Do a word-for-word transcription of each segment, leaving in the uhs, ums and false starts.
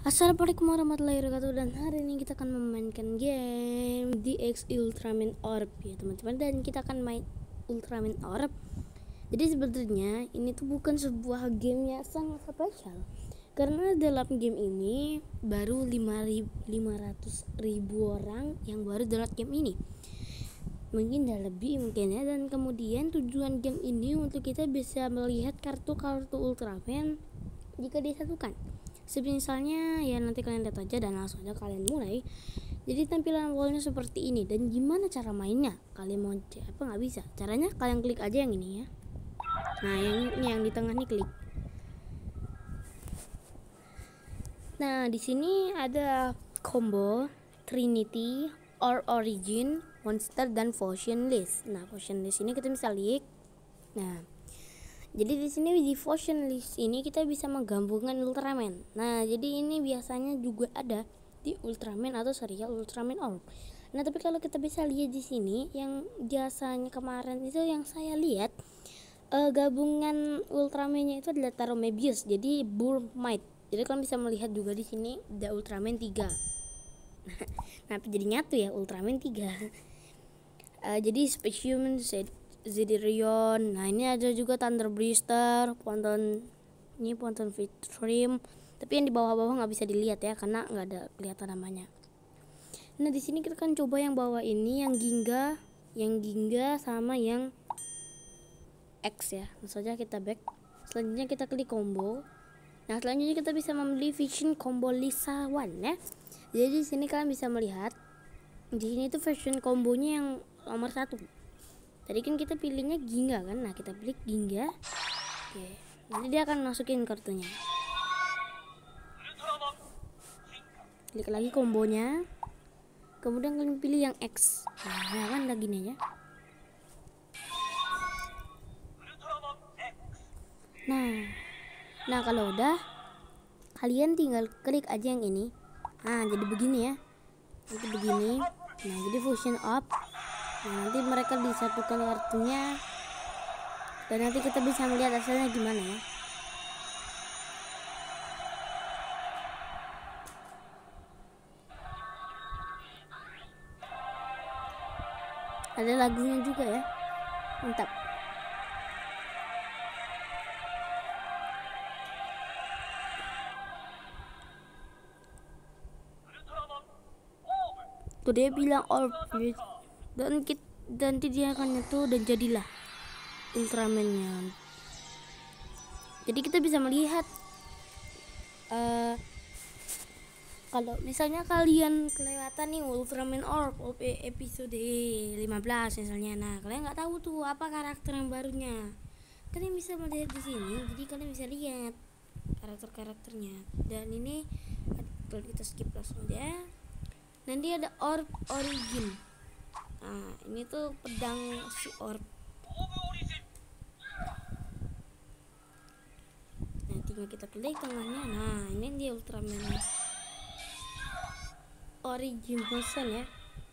Assalamualaikum warahmatullahi wabarakatuh. Dan hari ini kita akan memainkan game D X Ultraman Orb ya teman-teman. Dan kita akan main Ultraman Orb. Jadi sebenarnya ini tuh bukan sebuah game yang sangat spesial, karena dalam game ini baru lima ratus ribu orang yang baru download game ini. Mungkin udah lebih mungkin ya. Dan kemudian tujuan game ini untuk kita bisa melihat kartu-kartu Ultraman jika disatukan. Misalnya ya nanti kalian lihat aja dan langsung aja kalian mulai. Jadi tampilan awalnya seperti ini. Dan gimana cara mainnya? Kalian mau apa nggak bisa? Caranya kalian klik aja yang ini ya. Nah yang ini yang di tengah nih klik. Nah di sini ada combo, Trinity, or Origin, Monster, dan Fusion List. Nah Fusion List ini kita bisa lihat. Nah jadi di sini di Fusion List ini kita bisa menggabungkan Ultraman. Nah, jadi ini biasanya juga ada di Ultraman atau serial Ultraman Orb. Nah, tapi kalau kita bisa lihat di sini yang biasanya kemarin itu yang saya lihat uh, gabungan Ultraman-nya itu adalah Taro Mebius. Jadi Bull Might. Jadi kalian bisa melihat juga di sini ada Ultraman tiga. Nah, jadi nyatu ya Ultraman tiga. Uh, jadi Specium Zedirion. Nah ini ada juga Thunder Blister, Ponton, ini Ponton Vitrim. Tapi yang di bawah-bawah nggak bisa dilihat ya karena nggak ada kelihatan namanya. Nah di sini kita akan coba yang bawah ini, yang Ginga, yang Ginga sama yang X ya. Langsung saja kita back. Selanjutnya kita klik combo. Nah selanjutnya kita bisa membeli Vision Combo Lisa One ya. Jadi di sini kalian bisa melihat di sini tuh version kombonya yang nomor satu. Tadi kan kita pilihnya Ginga kan, nah kita klik Ginga. Oke, nanti dia akan masukin kartunya. Klik lagi kombonya. Kemudian kalian pilih yang X. Nah, kan lagi nih ya. Nah, nah kalau udah, kalian tinggal klik aja yang ini. Nah, jadi begini ya. Nanti begini. Nah, jadi fusion up. Nah, nanti mereka disatukan kartunya dan nanti kita bisa melihat hasilnya gimana ya. Ada lagunya juga ya, mantap. Tuh dia bilang orb dan kita dan dia akan itu dan jadilah Ultraman-nya. Jadi kita bisa melihat uh, kalau misalnya kalian kelewatan nih Ultraman Orb episode lima belas misalnya, nah kalian nggak tahu tuh apa karakter yang barunya, kalian bisa melihat di sini. Jadi kalian bisa lihat karakter-karakternya. Dan ini kalau kita skip langsung aja. Nanti ada Orb Origin. Nah ini tuh pedang si Orb. Nah tinggal kita klik tengahnya. Nah ini dia Ultraman Origin Motion ya.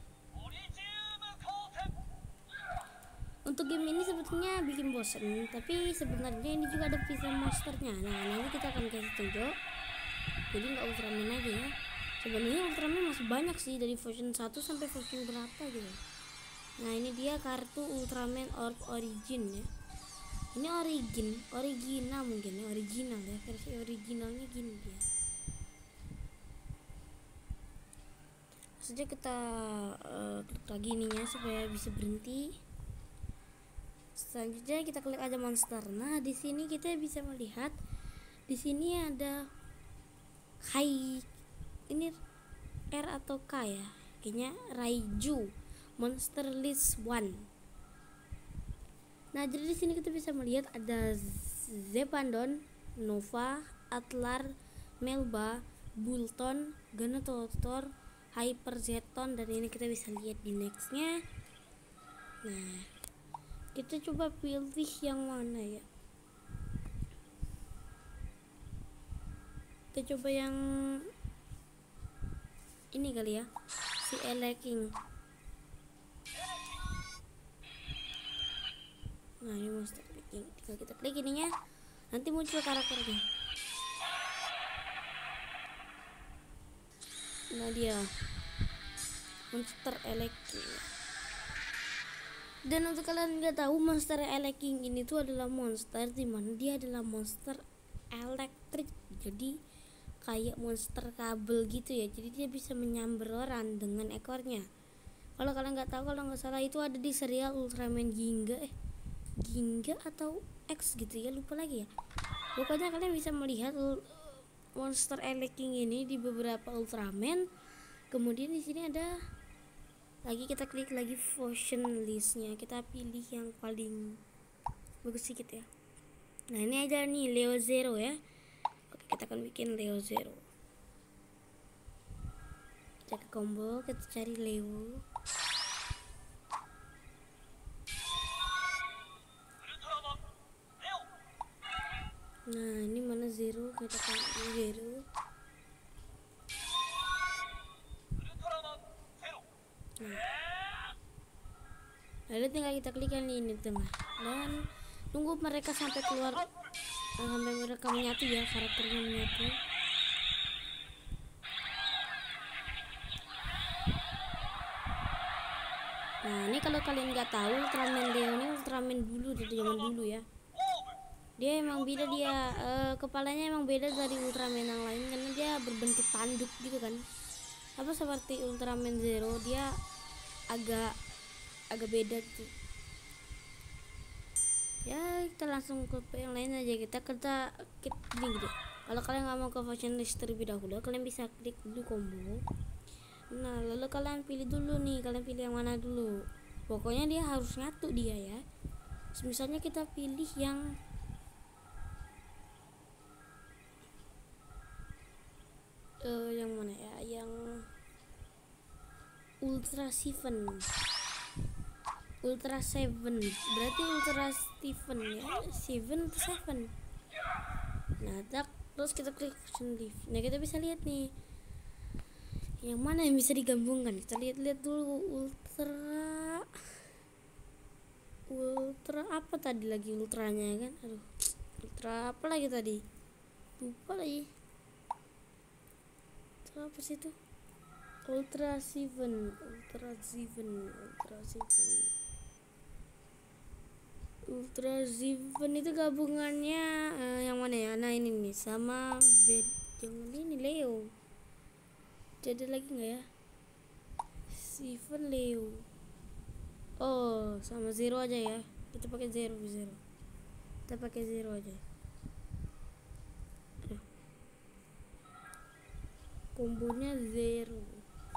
Untuk game ini sebetulnya bikin bosan, tapi sebenarnya ini juga ada visa monsternya. Nah nanti kita akan kasih tunjuk. Jadi nggak Ultraman aja ya. Sebenarnya Ultraman masih banyak sih, dari version satu sampai version berapa gitu. Nah ini dia kartu Ultraman Orb Origin ya. Ini origin, original mungkin ya, original ya, versi originalnya gini dia. Saja kita uh, klik lagi ininya supaya bisa berhenti. Selanjutnya kita klik aja monster. Nah di sini kita bisa melihat di sini ada Hai, ini R atau K ya, kayaknya Raiju Monster List One. Nah jadi di sini kita bisa melihat ada Zepandon, Nova, Atlar, Melba, Bulton, Ganatotor, Hyper Zeton, dan ini kita bisa lihat di nextnya. Nah kita coba pilih yang mana ya. Kita coba yang ini kali ya, si Eleking. Nah ini monster clicking, tinggal kita klik ininya, nanti muncul karakternya. Nah dia monster eleking. Dan untuk kalian nggak tahu, monster eleking ini tuh adalah monster dimana dia adalah monster elektrik. Jadi kayak monster kabel gitu ya. Jadi dia bisa menyambar orang dengan ekornya. Kalau kalian nggak tahu, kalau nggak salah itu ada di serial Ultraman Ginga, eh Ginga atau X gitu ya, lupa lagi ya. Pokoknya kalian bisa melihat monster eleking ini di beberapa Ultraman. Kemudian di sini ada lagi, kita klik lagi fusion listnya, kita pilih yang paling bagus sedikit ya. Nah ini aja nih Leo Zero ya. Oke, kita akan bikin Leo Zero. Kita ke combo, kita cari Leo. Nah ini mana Zero, kita pilih Zero. Nah, lalu tinggal kita klik yang ini tengah dan tunggu mereka sampai keluar, sampai mereka menyatu ya, karakternya menyatu. Nah ini kalau kalian nggak tahu, Ultraman Leo ini Ultraman dulu dari zaman dulu ya. Dia emang beda, dia uh, kepalanya emang beda dari Ultraman yang lain karena dia berbentuk tanduk gitu kan. Apa seperti Ultraman Zero, dia agak agak beda tuh ya. Kita langsung ke yang lain aja, kita kita klik gini gitu. Kalau kalian nggak mau ke fusion list terlebih dahulu, kalian bisa klik dulu combo. Nah lalu kalian pilih dulu nih, kalian pilih yang mana dulu. Pokoknya dia harus nyatu dia ya. Misalnya kita pilih yang uh, yang mana ya, yang Ultra Seven, Ultra Seven, berarti Ultra Steven ya, Seven atau Seven. Nah, tak, terus kita klik fusion lift. Nah, kita bisa lihat nih, yang mana yang bisa digabungkan. Kita lihat-lihat dulu. Ultra, Ultra apa tadi lagi ultranya kan? Aduh, Ultra apa lagi tadi? Lupa lagi. Ultra apa sih itu? Ultra Seven, Ultra Seven, Ultra Seven, Ultra Seven itu gabungannya uh, yang mana ya? Nah ini nih sama bed, yang ini Leo. Jadi lagi nggak ya? Seven Leo. Oh sama Zero aja ya. Kita pakai Zero, Zero. Kita pakai Zero aja. Aduh. Kombonya Zero.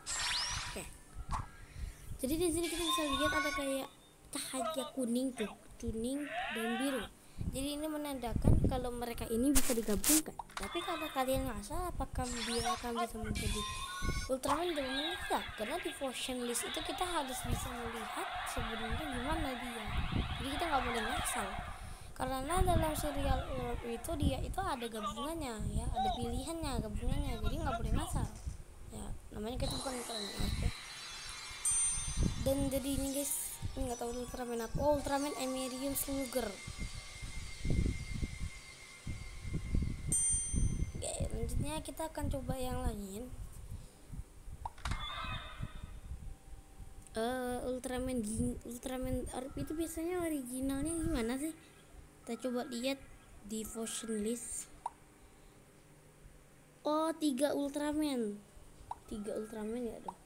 Jadi di sini kita bisa lihat ada kayak cahaya kuning tuh, kuning dan biru. Jadi ini menandakan kalau mereka ini bisa digabungkan. Tapi kalau kalian ngerasa apakah dia akan bisa menjadi Ultraman, jawabannya enggak. Karena di fusion list itu kita harus bisa melihat sebenarnya gimana dia. Jadi kita nggak boleh ngasal. Karena dalam serial Earth itu dia itu ada gabungannya ya, ada pilihannya gabungannya. Jadi nggak boleh ngasal. Ya namanya kita bukan Ultraman ya. Dan jadi ini guys, nggak tahu Ultraman apa. Oh, Ultraman Amerium Slugger. Oke, selanjutnya kita akan coba yang lain. Uh, Ultraman Ging, Ultraman Orb itu biasanya originalnya gimana sih? Kita coba lihat di fusion list. Oh, tiga Ultraman, tiga Ultraman ya ada.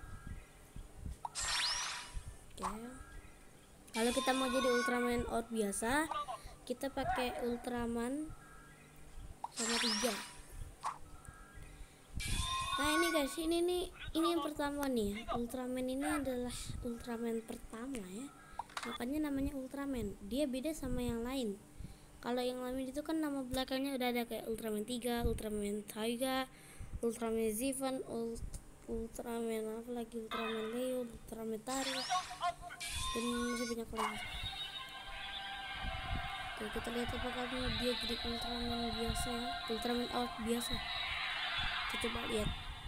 Kalau kita mau jadi Ultraman Orb biasa, kita pakai Ultraman sama tiga. Nah ini guys, ini nih, ini yang pertama nih. Ultraman ini adalah Ultraman pertama ya. Makanya namanya Ultraman. Dia beda sama yang lain. Kalau yang lain itu kan nama belakangnya udah ada kayak Ultraman tiga, Ultraman Taiga, Ultraman Zeven, Ult Ultraman apa lagi, Ultraman Leo, Ultraman Tari, dan masih banyak lagi. Oke, kita lihat apakah dia jadi Ultraman biasa ya, Ultraman Orb biasa. Kita coba lihat.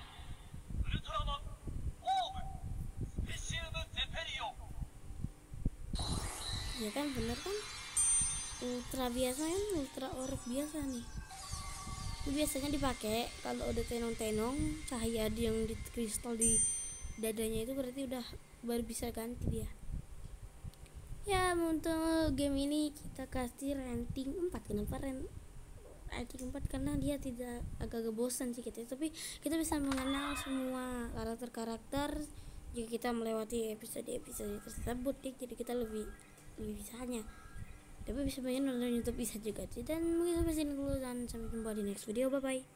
Ya kan, bener kan? Ultra biasa kan, Ultra Orb biasa nih. biasanya dipakai kalau udah tenong-tenong cahaya yang di kristal di dadanya itu berarti udah baru bisa ganti dia. Ya untuk game ini kita kasih rating empat. Kenapa rating empat? Karena dia tidak agak bosan sih kita, tapi kita bisa mengenal semua karakter-karakter jika kita melewati episode-episode tersebut ya, jadi kita lebih lebih bisanya. Tapi bisa banyak nonton YouTube bisa juga sih. Dan mungkin sampai sini dulu dan sampai jumpa di next video. Bye bye.